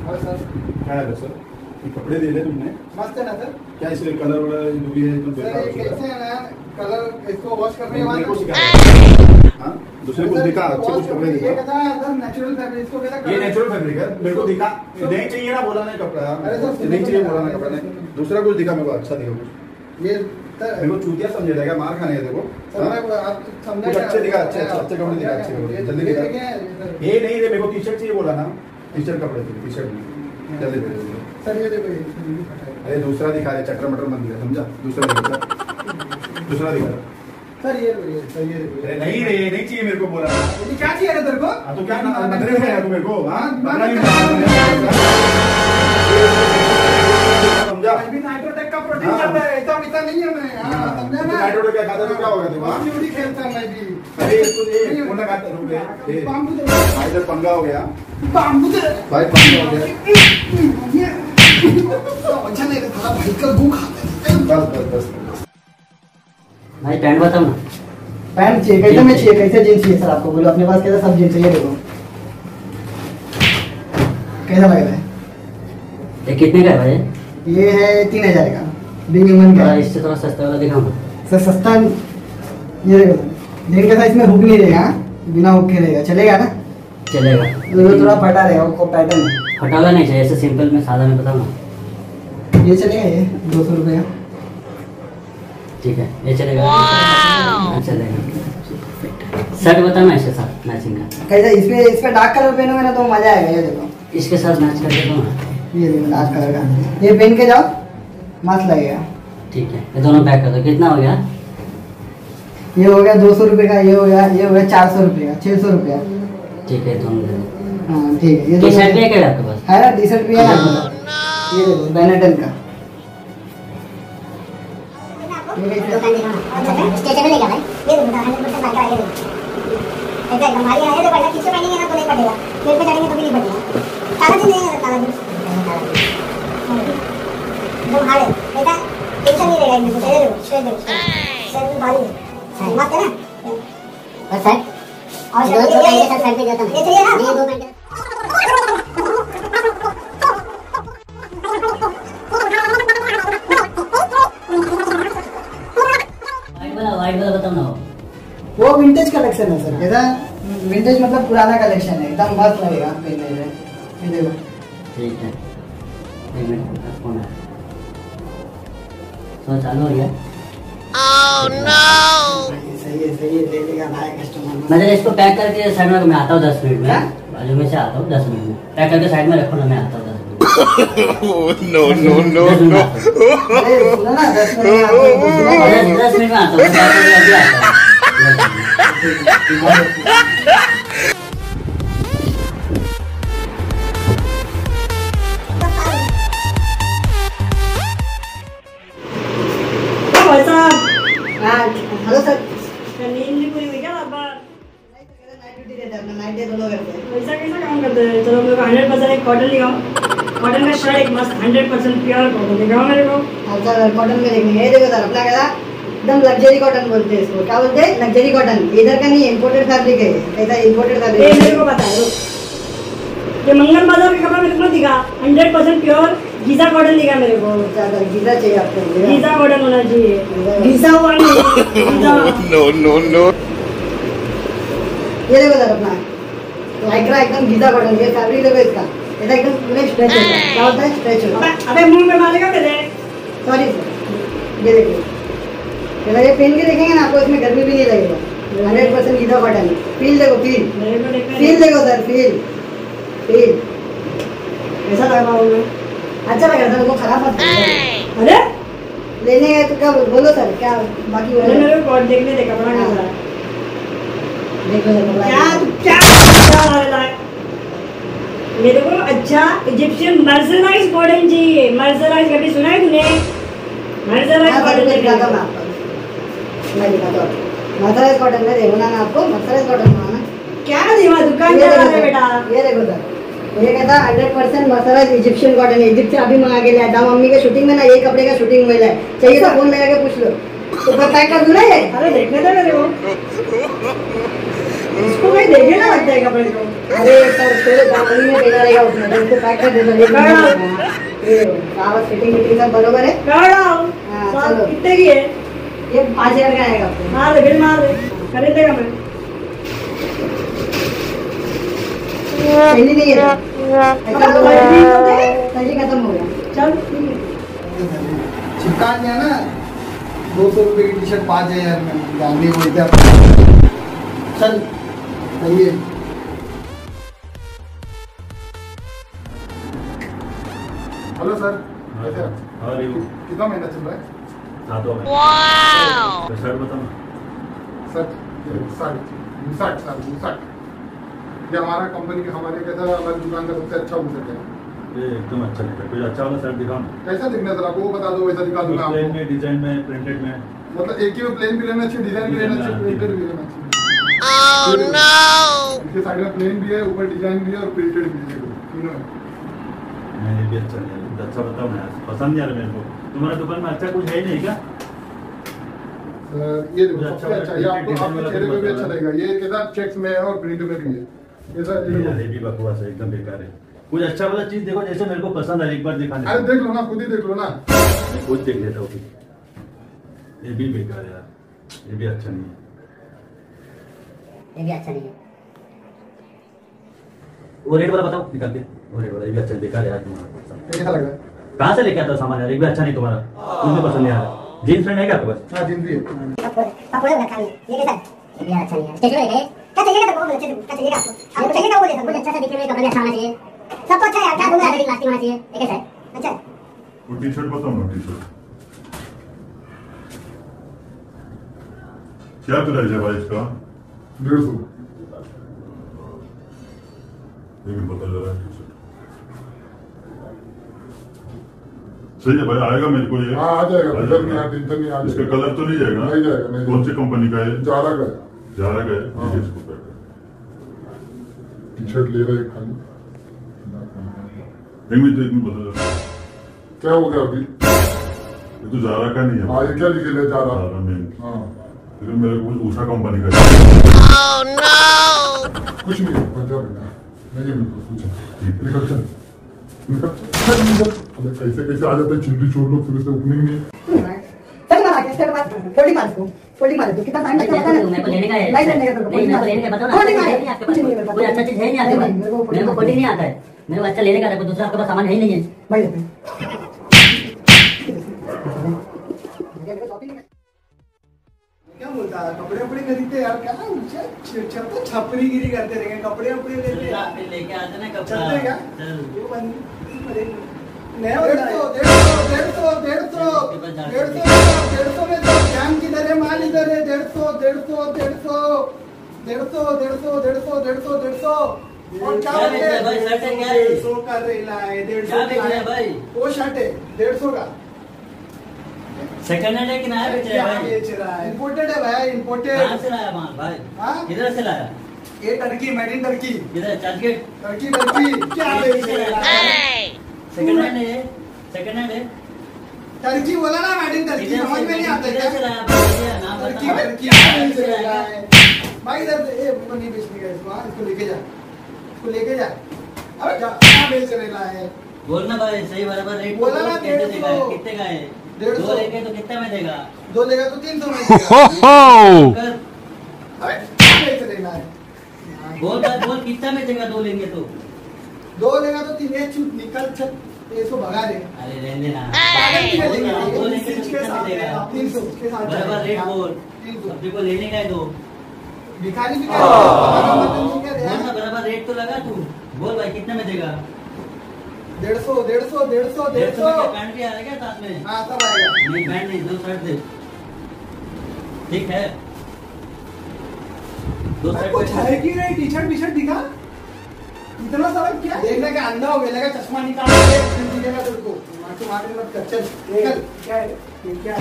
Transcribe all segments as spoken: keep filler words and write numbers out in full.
और सर क्या है सर? ये कपड़े दे रहे तुमने? मस्त है ना सर? क्या इसके कलर वगैरह जो भी है एकदम बेकार हो कैसे है ना कलर इसको वॉश करने के मेरे को बाद सिखा। हाँ दूसरे को दिखा अच्छे कुछ कपड़े ये दिखा। कहता है एकदम नेचुरल फैब्रिक इसको कहता है ये नेचुरल फैब्रिक है मेरे को दिखा नहीं चाहिए ना बोला नहीं कपड़ा अरे सर, नहीं चाहिए बोला ना कपड़ा नहीं दूसरा कुछ दिखा मेरे को अच्छा दिखा कुछ ये सर मेरे को चूतिया समझे रहेगा मार खाने है देखो सर मैं आप समझे कुछ अच्छे दिखा अच्छे अच्छे कपड़े दिखा अच्छे कपड़े जल्दी दिखा ये नहीं रे मेरे को टी शर्ट चाहिए बोला ना टी शर्ट कपड़े थे टी शर्ट जल्दी भेजो सर ये देखो ये अरे दूसरा दिखा रहे चक्र मटर बन गया समझा दूसरा दिखा दूसरा दिखा सर ये ये सर ये अरे नहीं रे नहीं चाहिए मेरे को बोला ये क्या चाहिए तेरे को? हाँ तो क्या नजरे में है तू मेरे को हाँ समझा अभी नाइट्रोटेक का प्रोटीन खाता है ऐसा मिता नहीं है मैं हां समझा ना नाइट्रोटेक क्या खाता तो क्या होगा तू हां ड्यूटी खेलता मैं भी अरे तू ये कौन खाता रुक रे बाम्बू दे भाई इधर पंगा हो गया बाम्बू दे भाई पंगा हो गया ये अच्छा नहीं थोड़ा भाई का गू खाता है बस बस बस भाई पैंट बताओ ना। पैंट चाहिए कैसे में चाहिए कैसे जींस चाहिए सर आपको बोलो अपने पास कैसा सब जींस चाहिए देखो कैसा लग रहा है? ये कितने का है भाई? ये है तीन हजार का बिग ह्यूमन का थोड़ा इससे थोड़ा सस्ता वाला दिखाओ ना। सर सस्ता ये देखो लेकिन कैसा इसमें हुक नहीं रहेगा बिना हुक के रहेगा चलेगा ना? चलेगा ये थोड़ा फटा रहेगा वो पैटर्न है फटाला नहीं चाहिए ऐसे सिंपल में सादा में बताओ ना। ये चलेगा ये दो सौ रुपये का ठीक है ये चलेगा हाँ, चलेगा। शर्ट बताओ ना इसके साथ मैचिंग का। कैसा इसमें इस पे डार्क कलर पहनोगे ना तो मजा आएगा ये देखो इसके साथ मैच करके दो ना। ये देखो डार्क कलर का ये पहन के जाओ मस्त लगेगा। ठीक है ये दोनों पैक कर दो। कितना हो गया? ये हो गया दो सौ रुपये का ये हो गया ये हो गया चार सौ रुपये का छः सौ रुपया। ठीक है दोनों दे दो। हाँ ठीक है ये टी शर्ट भी है क्या आपके पास? है ना टी शर्ट भी है ना ये देखो बेनेटन का स्टेशन में ले जाना है ये तो हंड्रेड परसेंट मार्का है ऐसा एकदम भारी है तो पड़ेगा किससे पहनेंगे ना तो नहीं पड़ेगा पेड़ पे चढ़ेंगे तो भी नहीं पड़ेगा काला दिन नहीं है काला दिन एकदम हार्ड है ऐसा टेंशन नहीं रहेगा इनमें तो देखो स्ट्रेट देखो सर भारी है मत है ना बस सर और दो दो पैंट के साथ साइड पे जाता है ये चाहिए ना ये दो पैंट वाइट वाला बताओ ना। वो विंटेज कलेक्शन है सर कैसा विंटेज मतलब पुराना कलेक्शन है एकदम मस्त लगेगा पहनने में ये देखो ठीक है एक मिनट फोन है तो चालू हो गया। ओह नो सही है सही है ले लेगा भाई कस्टमर मैं जरा इसको पैक करके साइड में मैं आता हूँ दस मिनट में बाजू में से आता हूँ दस मिनट में पैक करके साइड में रखो ना मैं आता हूँ दस minute no no no no अरे सुनो ना दस मिनट में दस मिनट में आता हूँ अभी आता हूँ। हेलो सर नींद नहीं पूरी हुई क्या आप नाइट ड्यूटी रहता है अपना नाइट डे दोनों करते हैं वैसा कैसा काम करते हैं? चलो मेरे को हंड्रेड परसेंट एक कॉटन दिखाओ कॉटन का शर्ट एक मस्त हंड्रेड परसेंट प्योर कॉटन दिखाओ मेरे को। अच्छा कॉटन में देखेंगे ये देखो सर अपना कैसा एकदम लग्जरी कॉटन बोलते हैं इसको क्या बोलते हैं लग्जरी कॉटन इधर का नहीं इम्पोर्टेड फैब्रिक है कैसा इम्पोर्टेड ये फैब्रिक मेरे को पता है ये मंगल बाजार का कपड़ा मेरे को दिखा hundred percent pure Giza cotton दिखा मेरे को। ज्यादा गीजा चाहिए आपको गीजा कॉटन होना चाहिए गीजा हुआ नहीं गीजा नो नो नो ये देखो सर अपना लाइक्रा एकदम गीजा कॉटन ये फैब्रिक देखो इसका ऐसा एकदम पूरे स्ट्रेच होता है क्या होता है स्ट्रेच होता है अबे मुंह में मारेगा मेरे सॉरी सर ये देखिए चलो ये पहन के देखेंगे ना आपको इसमें गर्मी भी नहीं लगेगा hundred percent Giza cotton feel देखो फील मेरे को देखकर फील देखो सर फील फील कैसा लग रहा हूँ अच्छा लग रहा था वो खराब मत करो। अरे लेने गए तो क्या बोलो सर क्या बाकी अरे बोलो मेरे को कॉट देखने दे कपड़ा कैसा है देखो सर कपड़ा क्या क्या क्या लग रहा है मेरे को अच्छा इजिप्शियन मर्सराइज कॉटन चाहिए मर्सराइज कभी सुना है तूने मर्सराइज हाँ, कॉटन सर, चाहिए दिखाता हूँ मैं आपको मैं दिखाता हूँ मर्सराइज कॉटन में देखो ना आपको मर्सराइज कॉटन बनाना क्या देवा दुकान ये चला देखो रहा है सर, बेटा ये देखो सर ये कहता hundred percent mercerised Egyptian cotton है इजिप्ट से अभी मंगा के लाया था मम्मी के शूटिंग में ना ये कपड़े का शूटिंग हुआ है चाहिए तो फोन लगा के पूछ लो तो पैक कर दूँ ना ये अरे देखने दे मेरे को इसको भाई देखे ना लगता है कपड़े को। अरे सर तेरे दामनी में पहना रहेगा उसमें तो उसको पैक कर दे दो। ये सारा फिटिंग फिटिंग सब बरोबर है। कराओ हाँ, साहब चलो। कितने की है? ये पाँच हजार का आएगा आपको। मार दे बिल मार दे, खरीदेगा मैं। सही नहीं है ऐसा अब तो भाई ठीक हो गए? सही खत्म हो गया। चल ठीक है। चिपका दिया ना दो सौ रुपये की टी शर्ट पाँच हजार में गांधी बोलते आप चल सही है। हेलो सर, कैसे हैं? How are you? कितना महीना चल रहा है? सातों में। वाओ। तो शर्ट बताओ ना। सर साठ साठ सर साठ ये हमारा कंपनी का हमारे कैसा हमारी दुकान का सबसे अच्छा हो सके। ये एकदम अच्छा दिखा। कोई अच्छा वाला शर्ट दिखाओ ना। कैसा दिखना है सर आपको वो बता दो, वैसा दिखा दूंगा प्लेन आपको। में, डिजाइन में, प्रिंटेड में। मतलब एक ही में प्लेन भी रहना चाहिए, डिजाइन भी रहना चाहिए, प्रिंटेड भी रहना चाहिए। इसके साइड में प्लेन भी है, ऊपर डिजाइन भी है और प्रिंटेड भी है, तीनों है। नहीं ये भी अच्छा नहीं है। कुछ अच्छा बताओ ना, पसंद नहीं आ रहा मेरे को। तुम्हारे दुकान में अच्छा कुछ है ही नहीं क्या? सर ये देखो कुछ सबसे अच्छा अच्छा ये आपको आपके चेहरे पे भी अच्छा लगेगा। ये कैसा चेक्स में है और प्रिंट में भी है। ये सर ये ये देखो। भी बकवास है, एकदम बेकार है। कुछ अच्छा वाला चीज देखो जैसे मेरे को पसंद है, एक बार दिखाने अरे देख लो ना, खुद ही देख लो ना। मैं खुद देख लेता हूँ। ये भी बेकार है यार, ये भी अच्छा नहीं है। ये भी अच्छा नहीं है। वो रेड वाला बताओ निकाल के। वो रेड वाला ये भी अच्छा है, बेकार है यार तुम्हारा। कैसा लग रहा है? कहाँ से लेके आता सामान यार? एक भी अच्छा नहीं तुम्हारा, मुझे पसंद नहीं आ रहा। जीन्स पैंट है क्या आपके पास? हाँ जिंदगी है। पकोड़े रखा है ये कैसा है? ये भी अच्छा नहीं है। स्टेशन में देखे क्या चाहिए तो बहुत अच्छे से क्या चाहिए आपको? आपको चाहिए ना वो दे सकते। अच्छा सा दिखने में कपड़े अच्छा होना चाहिए। सबको अच्छा यार क्या दूंगा रेडी लास्टिंग होना चाहिए। ये कैसा है? अच्छा है। वो टी शर्ट बताओ ना। टी शर्ट क्या प्राइस है भाई इसका? डेढ़ सौ। ये भी पता चला टी शर्ट सही है भाई, आएगा मेरे को ये। हाँ आ जाएगा, टेंशन नहीं, टेंशन नहीं, आ इसका जाएगा। कलर तो नहीं जाएगा ना? नहीं जाएगा, नहीं कौन सी कंपनी का है? जारा का है। जारा का है। हाँ। ठीक है, इसको पैक टी शर्ट ले रहे खाली। कर। एक मिनट एक मिनट बता दो। क्या हो गया अभी? ये तो जारा का नहीं है। हाँ ये क्या लिखे ले जारा? जारा में हाँ फिर मेरे को उषा कंपनी का है। कुछ नहीं है, बचा बेटा नहीं है मेरे को कुछ। निकल चल निकल चल निकल। अबे कैसे कैसे आ जाते हैं चिंदी चोर लोग, फिर से ओपनिंग नहीं है। चल मार के स्टेप मार फोल्डिंग मार दो फोल्डिंग मार दो। कितना टाइम लगता है पता मेरे को लेने का है। नहीं लेने का तो नहीं, मेरे को लेने का बताओ ना। फोल्डिंग है मार नहीं आपके कुछ नहीं है पास? कोई अच्छा चीज है नहीं आपके पास? मेरे को कोडिंग नहीं आता है। मेरे को अच्छा लेने का है, दूसरा आपके पास सामान है ही नहीं है। भाई लेते हैं। क्या बोलता है कपड़े वपड़े खरीदते यार क्या तो छपरीगिरी करते रहेंगे। कपड़े वपड़े लेते यार लेके आते ना चलते क्या? चल। ये बंद नया डेढ़ सौ डेढ़ सौ डेढ़ सौ डेढ़ सौ डेढ़ सौ डेढ़ सौ में तो जान किधर है, माल इधर है। डेढ़ सौ डेढ़ सौ डेढ़ सौ डेढ़ सौ डेढ़ सौ डेढ़ सौ डेढ़ सौ डेढ़ सौ और क्या क्या बोलते बेच रहा है भाई? हैं? शर्ट है क्या है? डेढ़ सौ का रेला है, डेढ़ क्या सौ बेच का रहा है भाई? वो शर्ट है डेढ़ सौ का। सेकंड हैंड है कि नया बेच रहा क्या है भाई? बेच रहा है? इम्पोर्टेड है भाई, इम्पोर्टेड। कहाँ से लाया माल भाई? हाँ? किधर से लाया? ये टर्की मेड इन टर्की किधर? चर्चगेट? टर्की टर्की क्या बेच रहा है? सेकंड हैंड है? सेकंड हैंड है? टर्की बोला ना मेड इन टर्की, किधर समझ से- में नहीं आता किधर से क्या? लाया भाई? ये नाम टर्की बता। टर्की क्या बेच रहा है? भाई इधर ए वो नहीं बेचने का इसको। हाँ, इसको लेके जा, इसको लेके जा। अबे जा, क्या बेच रहा है? बोलना भाई सही बराबर रेट बोला बोलो, ना कैसे डेढ़ देगा? सौ। कितने का है? डेढ़ दो सौ। लेके तो कितने में देगा? दो लेगा तो तीन सौ में देगा। कर। अबे क्या बेच रहा है? बोल बात बोल, कितना में देगा दो लेंगे तो? दो लेगा तो तीन, एक छूट निकल चल, इसको भगा दे। अरे रहने देना। पागल की बोल लेंगे, ना, दो ये लेंगे तो इसके कितना साथ में है, देगा? तीन सौ इसके साथ बराबर है। रेट बोल। तीन सौ अपने को लेने का है दो। भिखारी भिखारी भगा मतलब नहीं क्या रे? बोल ना, बराबर रेट तो लगा तू। बोल भाई कितने में देगा? डेढ़ सौ डेढ़ सौ डेढ़ सौ डेढ़ डेढ़ सौ सौ में पैंट भी आ रहा है क्या साथ में? हाँ सब आएगा। नहीं पैंट नहीं, दो शर्ट दे। ठीक है, दो शर्ट कुछ पे- है कि नहीं? टी शर्ट टी शर्ट दिखा, इतना सारा क्या देखने का अंधा हो गया, लगा चश्मा निकाल के फिर दिखेगा तेरे को। मार मार के मत कर, चल निकल। क्या है ये क्या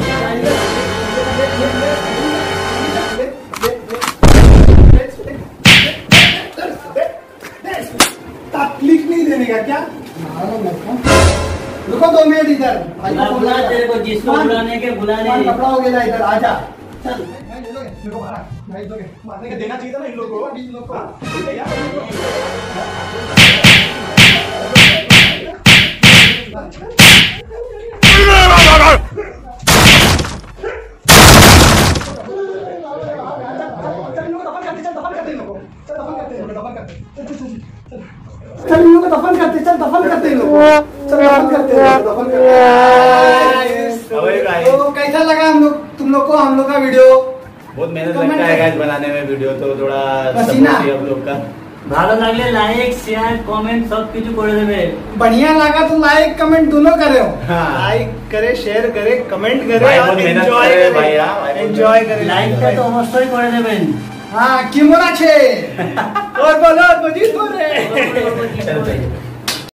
है? तकलीफ नहीं देने का क्या? रुको दो मिनट इधर। भाई बुला को बुला बोला तेरे को, जिसको मान- बुलाने के बुला मान ले। कपड़ा हो गया इधर, आजा चल। मैं ले लोगे मेरे को बाहर नहीं तो मारने का देना चाहिए था ना इन लोगों को, इन लोगों को। हाँ, ठीक है यार। चल इन लोगों को दफन करते, चल दफन करते इन लोगों को, चल दफन करते, दफन करते। तो कैसा लगा हम लोग तुम लोग को हम लोग का वीडियो? बहुत मेहनत लगता है गाइस बनाने में वीडियो, तो थोड़ा पसीना हम लोग का ভালো লাগলে লাইক শেয়ার কমেন্ট সব কিছু করে দেবে। बढ़िया लगा तो लाइक कमेंट दोनों करे हो। हाँ। लाइक करे, शेयर करे, कमेंट करे भाई और बहुत मेहनत एंजॉय करे करे भाई, हाँ, एंजॉय करे। লাইকটা তো অবশ্যই করে দেবেন। हाँ, क्यों ना छे और बोलो मजीद बोल रहे। চলো, চলো, চলো।